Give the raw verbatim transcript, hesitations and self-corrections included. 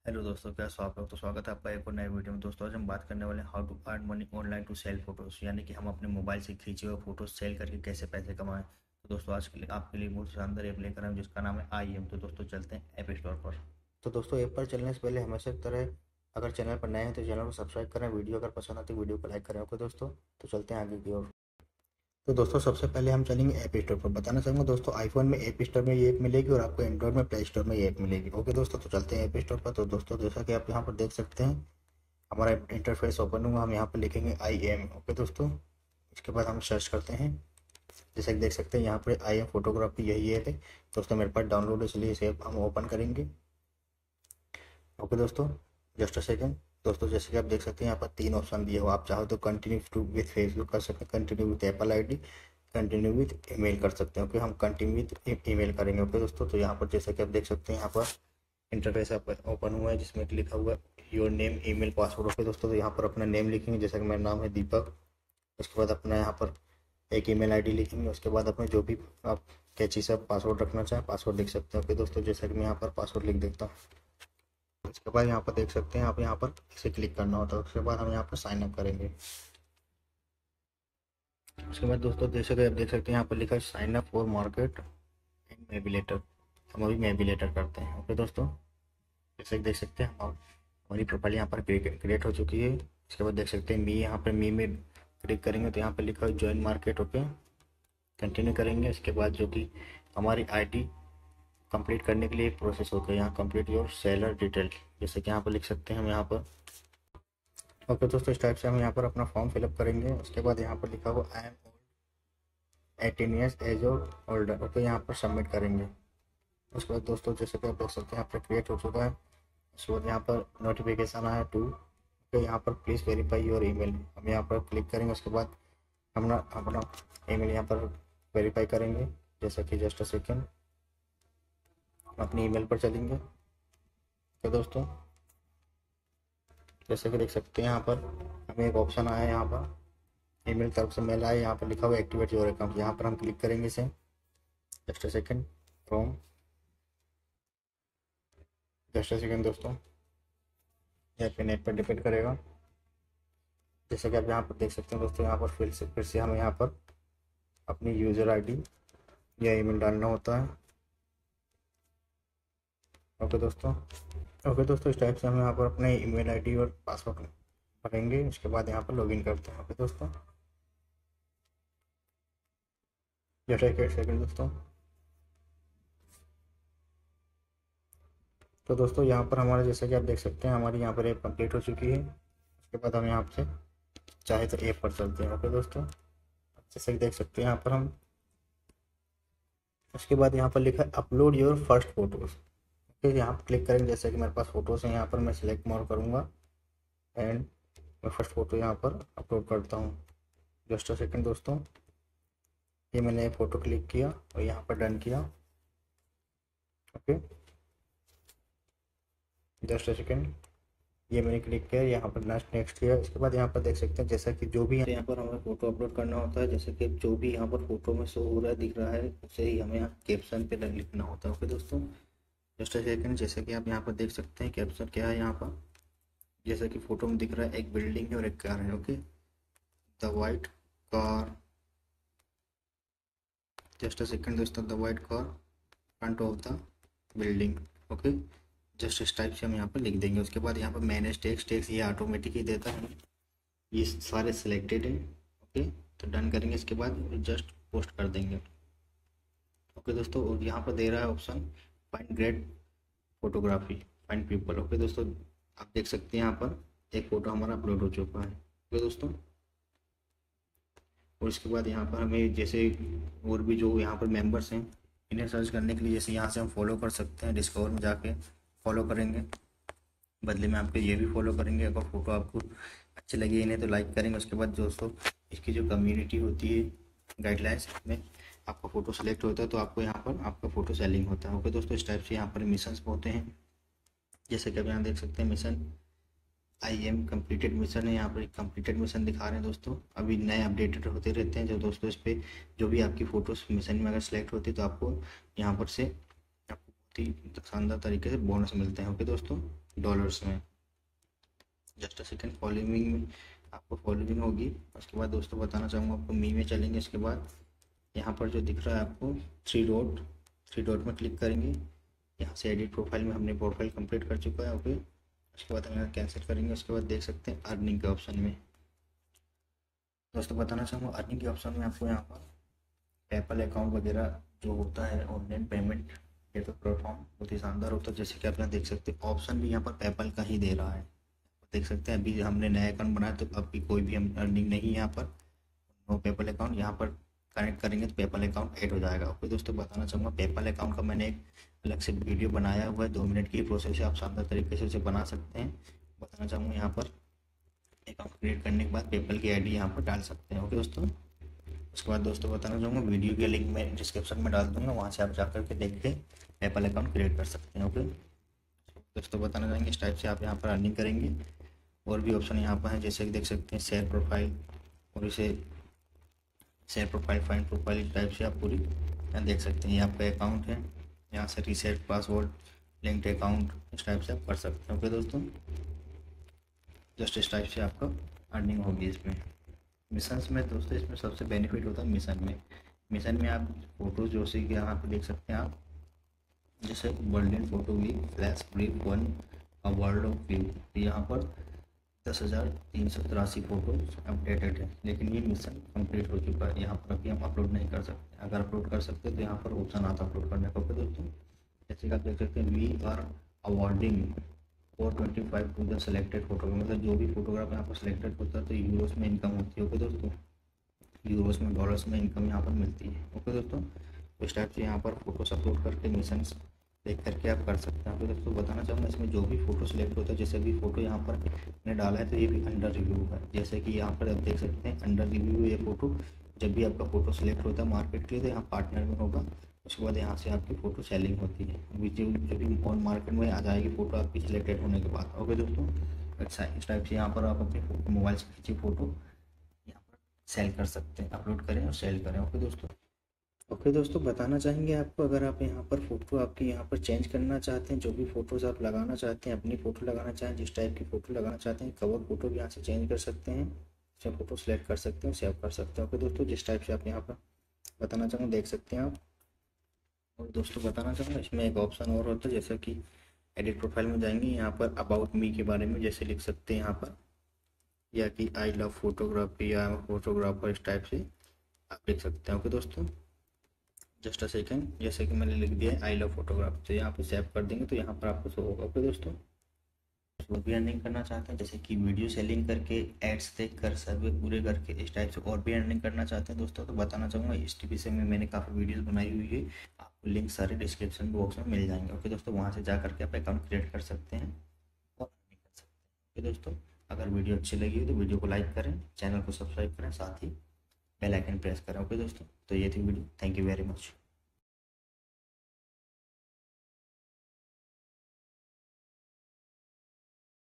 Hello दोस्तों, कैसे हो आप लोग। तो स्वागत है आपका एक और नए वीडियो में। दोस्तों आज हम बात करने वाले हैं how to earn money online to sell photos, यानी कि हम अपने मोबाइल से खींचे हुए फोटोज सेल करके कैसे पैसे कमाएं। तो दोस्तों आज के लिए आपके लिए बहुत शानदार ऐप लेकर आए हैं जिसका नाम है आई एम। तो दोस्तों चलते हैं ऐप स्टोर पर। तो दोस्तों ऐप पर चलने से पहले हमेशा की तरह अगर चैनल पर नए हैं तो चैनल को सब्सक्राइब करें, वीडियो अगर पसंद आती है वीडियो को लाइक करें। ओके दोस्तों, तो चलते हैं आगे की ओर। तो दोस्तों सबसे पहले हम चलेंगे ऐप स्टोर पर। बताना चाहूँगा दोस्तों, आईफोन में ऐप स्टोर में ये ऐप मिलेगी और आपको एंड्रॉइड में प्ले स्टोर में ये ऐप मिलेगी। ओके दोस्तों, तो चलते हैं ऐप स्टोर पर। तो दोस्तों जैसा कि आप यहाँ पर देख सकते हैं हमारा इंटरफेस ओपन हुआ। हम यहाँ पर लिखेंगे आई एम। ओके दोस्तों, इसके बाद हम सर्च करते हैं। जैसे कि देख सकते हैं यहाँ पर आई एम फोटोग्राफी यही ऐप है दोस्तों, मेरे पास डाउनलोड है इसलिए इसे हम ओपन करेंगे। ओके दोस्तों, जस्ट अ सेकेंड। दोस्तों जैसे कि आप देख सकते हैं यहाँ पर तीन ऑप्शन दिए हो। आप चाहो तो कंटिन्यू टू विथ फेसबुक कर सकते हैं, continue with Apple I D, continue with email कर सकते हैं। ओके, हम कंटिन्यू विथ ईमेल करेंगे। ओके दोस्तों, तो यहाँ पर जैसे कि आप देख सकते हैं यहाँ पर इंटरफेस ओपन हुआ है जिसमें कि लिखा हुआ है your name email password. Okay दोस्तों, तो यहाँ पर अपना नेम लिखेंगे, जैसा कि मेरा नाम है दीपक। उसके बाद अपना यहाँ पर एक ईमेल आईडी लिखेंगे। उसके बाद अपने जो भी आप कैची से पासवर्ड रखना चाहें पासवर्ड लिख सकते हैं। ओके दोस्तों, जैसा कि मैं यहाँ पर पासवर्ड लिख देता हूँ। उसके बाद यहाँ पर देख सकते हैं आप यहाँ पर इसे क्लिक करना होता है। उसके बाद हम यहाँ पर साइन अप करेंगे। उसके बाद दोस्तों जैसे कि आप देख सकते हैं यहाँ पर लिखा है sign up for market and maybe later. हम अभी मे बी लेटर करते हैं। ओके दोस्तों, जैसे कि देख सकते हैं हम हमारी प्रोफाइल यहाँ पर क्रिएट हो चुकी है। इसके बाद देख सकते हैं मी, यहाँ पर मी में क्लिक करेंगे तो यहाँ पर लिखा है ज्वाइन मार्केट। ओके, कंटिन्यू करेंगे। इसके बाद जो कि हमारी आईडी कंप्लीट करने के लिए एक प्रोसेस होता है, यहाँ कंप्लीट योर सेलर डिटेल, जैसे कि यहाँ पर लिख सकते हैं हम यहाँ पर। ओके दोस्तों, इस टाइप से हम यहाँ पर अपना फॉर्म फिलअप करेंगे। उसके बाद यहाँ पर लिखा हुआ I am eighteen years age older. Okay, यहाँ पर सबमिट करेंगे। उसके बाद दोस्तों जैसे कि आप देख सकते हैं यहाँ पर क्रिएट हो चुका है। उसके बाद यहाँ पर नोटिफिकेशन आया टू। तो यहाँ पर प्लीज़ वेरीफाई योर ईमेल, हम यहाँ पर क्लिक करेंगे। उसके बाद हम अपना ईमेल यहाँ पर वेरीफाई करेंगे, जैसा कि जस्ट अ सेकेंड अपनी ईमेल पर चलेंगे। तो दोस्तों जैसे कि देख सकते हैं यहाँ पर हमें एक ऑप्शन आया है, यहाँ पर ईमेल तरफ से मेल आया, यहाँ पर लिखा हुआ एक्टिवेट योर अकाउंट। यहाँ पर हम क्लिक करेंगे इसे। Just a second from just a second दोस्तों, यहाँ पे नेट पर डिपेंड करेगा। जैसे कि आप यहाँ पर देख सकते हैं दोस्तों, यहाँ पर फिर से फिर से हमें यहाँ पर अपनी यूज़र आईडी या ईमेल डालना होता है। ओके दोस्तों ओके दोस्तों इस टाइप से हम यहाँ पर अपने ईमेल आईडी और पासवर्ड भरेंगे। उसके बाद यहाँ पर लॉगिन करते हैं। ओके दोस्तों, जस्ट एक सेकेंड दोस्तों। तो दोस्तों यहाँ पर हमारे जैसे कि आप देख सकते हैं हमारी यहाँ पर ऐप कंप्लीट हो चुकी है। उसके बाद हम यहाँ से चाहे तो ऐप पर चलते हैं। ओके दोस्तों, जैसे कि देख सकते हैं यहाँ पर हम उसके बाद यहाँ पर लिखा है अपलोड योर फर्स्ट फोटोज़। फिर यहाँ पर क्लिक करेंगे। जैसे कि मेरे पास फ़ोटोज़ हैं, यहाँ पर मैं सिलेक्ट मोर करूँगा एंड मैं फर्स्ट फ़ोटो यहाँ पर अपलोड करता हूँ। जस्ट अ सेकेंड दोस्तों, ये मैंने फ़ोटो क्लिक किया और यहाँ पर डन किया। ओके, जस्ट अ सेकेंड, ये मैंने क्लिक किया, यहाँ पर नेक्स्ट नेक्स्ट किया। इसके बाद यहाँ पर देख सकते हैं जैसा कि जो भी यहाँ पर हमें फ़ोटो अपलोड करना होता है, जैसे कि जो भी यहाँ पर फोटो में शो हो रहा है दिख रहा है उसे ही हमें यहाँ कैप्शन पे लिखना होता है। ओके दोस्तों, जस्ट अ सेकेंड, जैसे कि आप यहाँ पर देख सकते हैं कैप्शन क्या है यहाँ पर। जैसा कि फोटो में दिख रहा है एक बिल्डिंग है और एक कार है। Okay, the white car, just a second दोस्तों, the white car front of the building. Okay, just इस टाइप से हम यहाँ पर लिख देंगे। उसके बाद यहाँ पर मैनेज टेक्स्ट टेक्स्ट ये ऑटोमेटिक ही देता है, ये सारे सिलेक्टेड है। ओके, तो डन करेंगे। इसके बाद जस्ट पोस्ट कर देंगे। ओके दोस्तों, और यहाँ पर दे रहा है option find great photography find people. Okay दोस्तों, आप देख सकते हैं यहाँ पर एक फ़ोटो हमारा अपलोड हो चुका है। ओके दोस्तों, और इसके बाद यहाँ पर हमें जैसे और भी जो यहाँ पर मेंबर्स हैं इन्हें सर्च करने के लिए जैसे यहाँ से हम फॉलो कर सकते हैं। डिस्कवर में जाके फॉलो करेंगे, बदले में आपको ये भी फॉलो करेंगे। अगर फ़ोटो आपको अच्छी लगी इन्हें तो लाइक करेंगे। उसके बाद दोस्तों इसकी जो कम्युनिटी होती है गाइडलाइंस में आपका फ़ोटो सेलेक्ट होता है तो आपको यहाँ पर आपका फ़ोटो सेलिंग होता है। ओके दोस्तों, इस टाइप से यहाँ पर मिशंस होते हैं, जैसे कि आप यहाँ देख सकते हैं mission I am completed mission है। यहाँ पर एक कंप्लीटेड मिशन दिखा रहे हैं दोस्तों। अभी नए अपडेटेड होते रहते हैं जो दोस्तों इस पर जो भी आपकी फ़ोटोज़ मिशन में अगर सेलेक्ट होती है तो आपको यहाँ पर से आपको बहुत ही शानदार तरीके से बोनस मिलते हैं। ओके दोस्तों, डॉलर्स में। जस्ट अ सेकेंड, फॉलोइंग में आपको फॉलोइंग होगी। उसके बाद दोस्तों बताना चाहूँगा आपको, मी में चलेंगे। इसके बाद यहाँ पर जो दिख रहा है आपको थ्री डॉट, थ्री डॉट में क्लिक करेंगे। यहाँ से एडिट प्रोफाइल में हमने प्रोफाइल कंप्लीट कर चुका है। ओके, उसके बाद हम यहाँ कैंसिल करेंगे। उसके बाद देख सकते हैं अर्निंग के ऑप्शन में। दोस्तों बताना चाहूँगा अर्निंग के ऑप्शन में आपको यहाँ पर पेपल अकाउंट वगैरह जो होता है ऑनलाइन पेमेंट ये तो प्लेटफॉर्म बहुत ही शानदार होता है। जैसे कि आप यहाँ देख सकते हैं ऑप्शन भी यहाँ पर पेपल का ही दे रहा है। देख सकते हैं अभी हमने नया अकाउंट बनाया तो अभी कोई भी हम अर्निंग नहीं, यहाँ पर नो पेपल अकाउंट। यहाँ पर कनेक्ट करेंगे तो पेपल अकाउंट ऐड हो जाएगा। ओके दोस्तों बताना चाहूँगा पेपल अकाउंट का मैंने एक अलग से वीडियो बनाया हुआ है, दो मिनट की प्रोसेस है, आप शानदार तरीके से उसे बना सकते हैं। बताना चाहूँगा यहाँ पर अकाउंट क्रिएट करने के बाद पेपल की आई डी यहाँ पर डाल सकते हैं। ओके दोस्तों, उसके बाद दोस्तों बताना चाहूँगा वीडियो के लिंक मैं डिस्क्रिप्शन में डाल दूँगा, वहाँ से आप जाकर के देख के पेपल अकाउंट क्रिएट कर सकते हैं। ओके दोस्तों बताना चाहेंगे इस टाइप से आप यहाँ पर अर्निंग करेंगे। और भी ऑप्शन यहाँ पर है, जैसे कि देख सकते हैं शेयर प्रोफाइल, और इसे शेयर प्रोफाइल, फाइंड प्रोफाइल, इस टाइप से आप पूरी यहाँ देख सकते हैं। ये आपका अकाउंट है, यहाँ से रीसेट पासवर्ड, लिंक्ड अकाउंट, इस टाइप से आप कर सकते हैं। ओके दोस्तों, जस्ट इस टाइप से आपका अर्निंग होगी। इसमें मिशंस में दोस्तों इसमें सबसे बेनिफिट होता है मिशन में। मिशन में आप फोटोज जो सी यहाँ पे देख सकते हैं आप, जैसे golden photo we flash brief one a world of view, यहाँ पर दस हज़ार तीन सौ तिरासी फोटो अपडेटेड है। लेकिन ये मिशन कंप्लीट हो चुका है, यहाँ पर अभी हम अपलोड नहीं कर सकते। अगर अपलोड कर सकते तो यहाँ पर ऑप्शन आता अपलोड करने का। दोस्तों जैसे कि आप देख सकते हैं we are awarding four twenty five to the selected photo, मतलब जो भी फोटोग्राफ यहाँ पर सिलेक्टेड होता है तो यूरोस में इनकम होती है। ओके दोस्तों, यूरोस में, डॉलर्स में इनकम यहाँ पर मिलती है। ओके दोस्तों, तो इस टाइप से यहाँ पर फोटोस अपलोड करके मिशन देख करके आप कर सकते हैं। आपको दोस्तों बताना चाहूँगा इसमें जो भी फोटो सिलेक्ट होता है, जैसे भी फोटो यहाँ पर मैंने डाला है तो ये भी अंडर रिव्यू है। जैसे कि यहाँ पर आप देख सकते हैं अंडर रिव्यू ये फोटो, जब भी आपका फोटो सिलेक्ट होता है मार्केट के लिए तो यहाँ पार्टनर में होगा। उसके बाद यहाँ से आपकी फ़ोटो सेलिंग होती है, जो जो भी ऑन मार्केट में आ जाएगी फ़ोटो आपकी सिलेक्टेड होने के बाद। ओके दोस्तों, अच्छा इस टाइप से यहाँ पर आप अपनी मोबाइल से खींची फ़ोटो यहाँ पर सेल कर सकते हैं, अपलोड करें और सेल करें। ओके दोस्तों, ओके दोस्तों बताना चाहेंगे आपको, अगर आप यहाँ पर फ़ोटो आपकी यहाँ पर चेंज करना चाहते हैं, जो भी फ़ोटोज़ आप लगाना चाहते हैं, अपनी फ़ोटो लगाना चाहें, जिस टाइप की फ़ोटो लगाना चाहते हैं, कवर फ़ोटो भी यहाँ से चेंज कर सकते हैं, उसमें फ़ोटो सेलेक्ट कर सकते हैं, सेव कर सकते हैं। ओके दोस्तों, जिस टाइप से आप यहाँ पर बताना चाहूँगा देख सकते हैं आप। और दोस्तों बताना चाहूँगा इसमें एक ऑप्शन और होता है, जैसे कि एडिट प्रोफाइल में जाएंगे, यहाँ पर अबाउट मी के बारे में जैसे लिख सकते हैं यहाँ पर, या कि आई लव फोटोग्राफी या फोटोग्राफर, इस टाइप से आप लिख सकते हैं। ओके दोस्तों, जस्ट अ सेकेंड, जैसे कि मैंने लिख दिया है आई लव फोटोग्राफी, तो यहाँ पर सेव कर देंगे तो यहाँ पर आपको शो होगा। ओके दोस्तों, वो भी अर्निंग करना चाहते हैं, जैसे कि वीडियो सेलिंग करके, एड्स देख कर, सर्वे पूरे करके, इस टाइप से और भी अर्निंग करना चाहते हैं दोस्तों, तो बताना चाहूँगा इस टीवी से में मैंने काफ़ी वीडियोस बनाई हुई है, आपको लिंक सारे डिस्क्रिप्शन बॉक्स में मिल जाएंगे। ओके दोस्तों, वहाँ से जा करके आप अकाउंट क्रिएट कर सकते हैं और अर्निंग कर सकते हैं। ओके दोस्तों, अगर वीडियो अच्छी लगी हो तो वीडियो को लाइक करें, चैनल को सब्सक्राइब करें, साथ ही बेल आइकन प्रेस करें। ओके दोस्तों, तो ये थी video, thank you very much.